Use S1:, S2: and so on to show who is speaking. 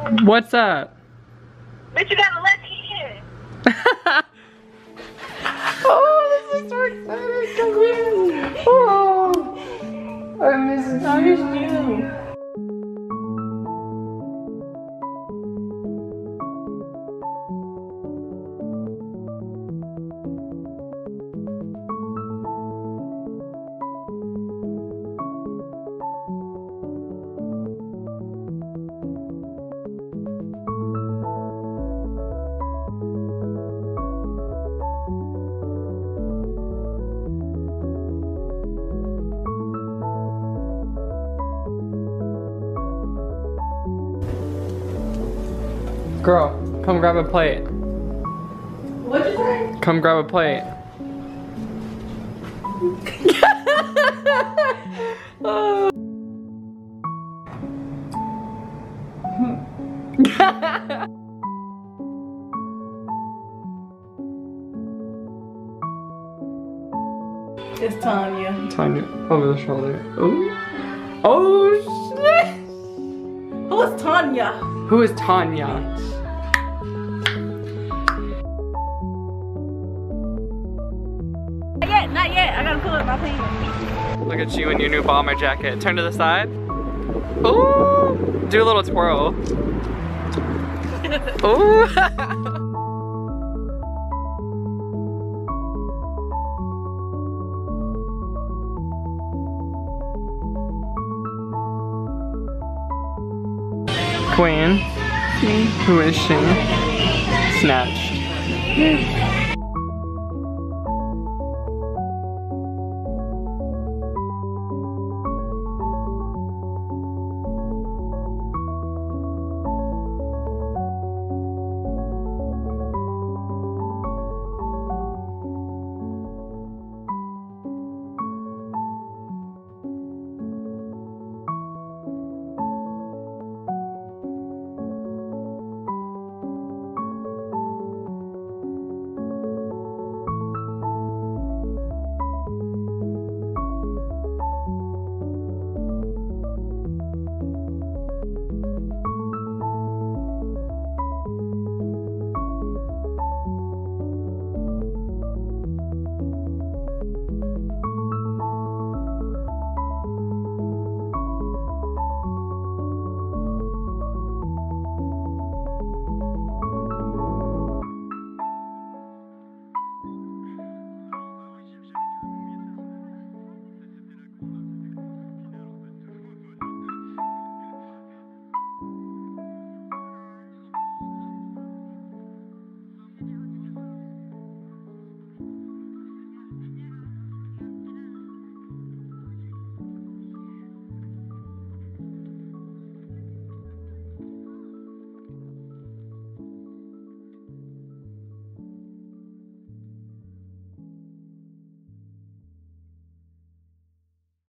S1: What's up?
S2: Bitch, you got a left hand.
S1: Oh, this is so exciting. Come here. Oh, I missed you. Girl, come grab a plate.
S2: What'd you say?
S1: Come grab a plate. Oh.
S2: It's Tanya.
S1: Tanya, over the shoulder. Oh, oh shit!
S2: Who is Tanya?
S1: Who is Tanya?
S2: Not yet. I gotta pull up my pants.
S1: Look at you in your new bomber jacket. Turn to the side. Ooh! Do a little twirl. Ooh! Queen. Who is she? Snatched.